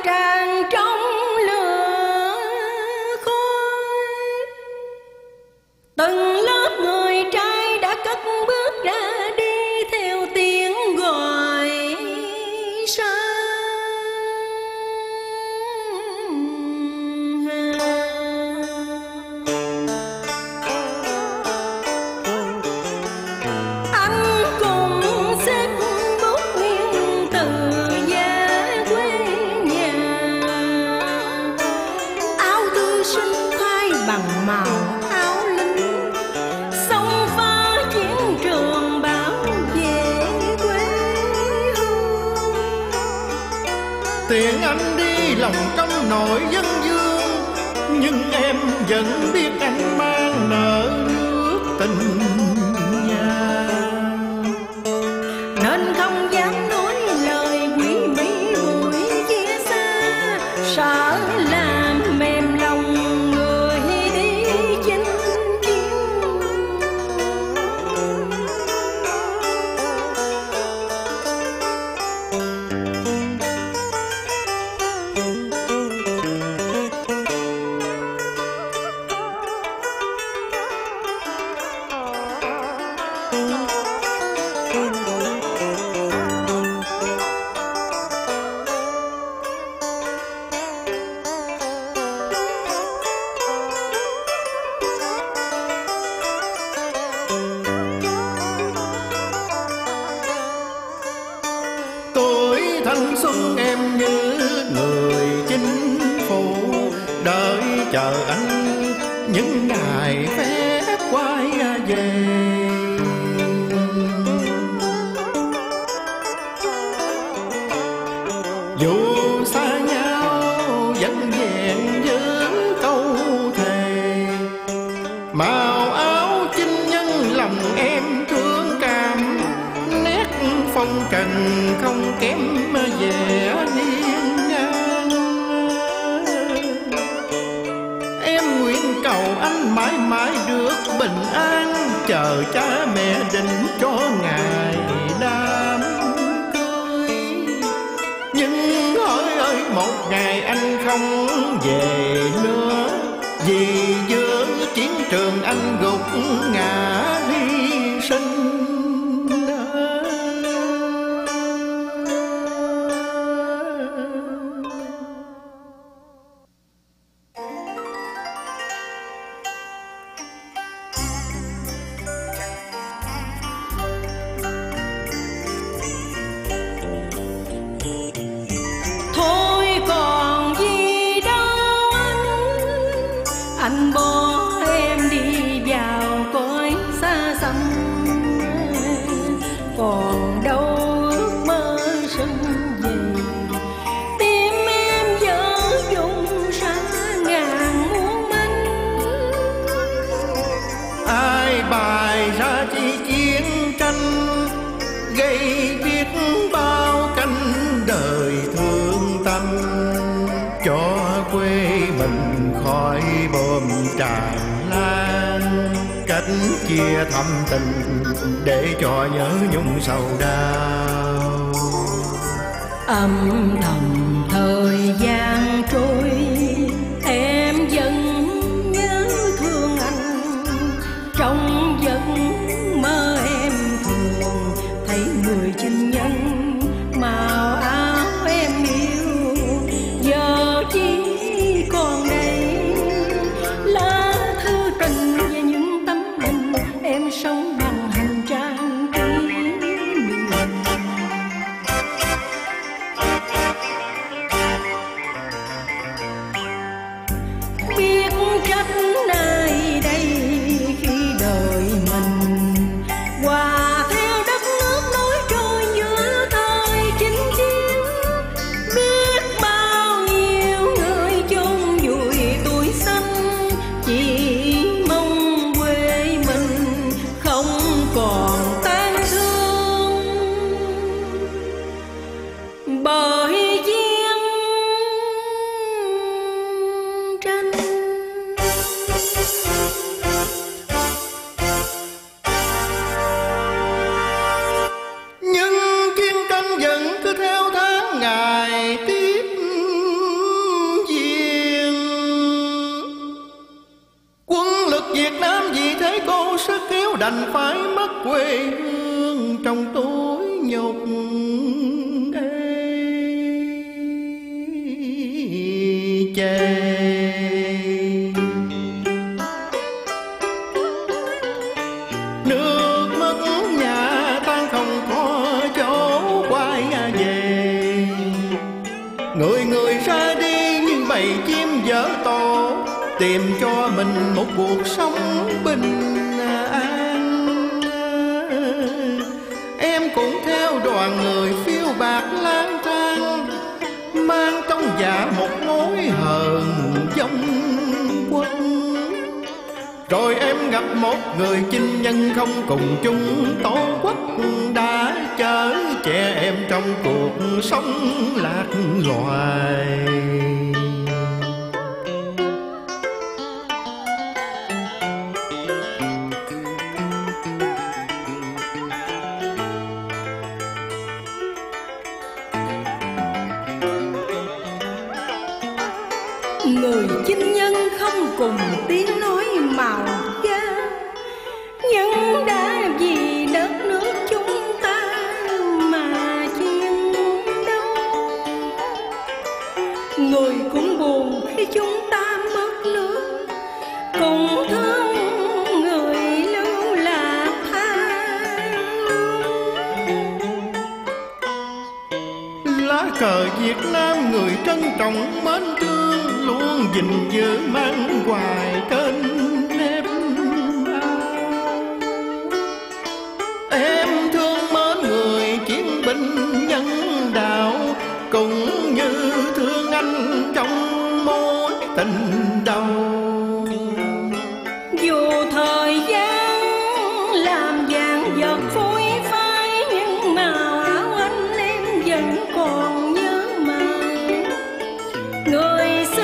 tràn trong lửa khói. Từng lớp người trai đã cất bước ra đi theo tiếng gọi xa. Anh cùng xếp bút nguyên từ giá quê nhà, áo thư sinh thay bằng màu áo lính, sông pha chiến trường bảo vệ quê hương. Tiền anh đi lòng trong nội dân dương, nhưng em vẫn biết anh mang nợ nước tình nhà, nên không dám nói lời quý mỹ buổi chia xa, sợ làm mềm lòng người đi chinh chiến. Tuổi thanh xuân em như người chinh phụ, đợi chờ anh những ngày phép quay về. Dù xa nhau vẫn vẹn giữ câu thề, màu áo chinh nhân lòng em thương cảm, nét phong trần không kém vẻ hiên ngang. Em nguyện cầu anh mãi mãi được bình an, chờ cha mẹ định cho ngày đám cưới. Nhưng hỡi ơi một ngày anh không về nữa, vì giữa chiến trường anh gục ngã hy sinh. Thôi còn gì đâu anh bỏ em đi vào cõi xa xăm, còn đâu ước mơ sân về. Tim em dở dung xa ngàn muôn manh, Ai bài ra chi chiến tranh, gây biết bao cánh đời thương tâm, cho quê mình khỏi bom tràn lan. Cách chia thâm tình để cho nhớ nhung sầu đau. âm thầm thời gian trôi em vẫn nhớ thương anh. Trong giấc mơ em thường thấy người chinh nhân màu áo em yêu, giờ chỉ còn đây lá thư tình và những tấm hình em sống bằng hành trang kỷ niệm. đành phải mất quê hương trong túi nhục chê. Nước mất nhà tan không có chỗ quay về, người người ra đi như bầy chim dở tổ, tìm cho mình một cuộc sống bình an. Em cũng theo đoàn người phiêu bạc lang thang, mang trong dạ một mối hờn vong quân. Rồi em gặp một người chinh nhân không cùng chung tổ quốc, đã chở che em trong cuộc sống lạc loài. Người chinh nhân không cùng tiếng nói màu da, nhưng đã vì đất nước chúng ta mà chiến đấu. Người cũng buồn khi chúng ta mất nước, cùng thương người lưu lạc tha. Lá cờ Việt Nam người trân trọng mến thương, luôn gìn giữ mang hoài trên nếp ao. Em thương mến người chiến binh nhân đạo, cũng như thương anh trong mối tình đầu. Dù thời gian làm vàng vật phôi phai, nhưng màu áo anh em vẫn còn nhớ mãi. Người xưa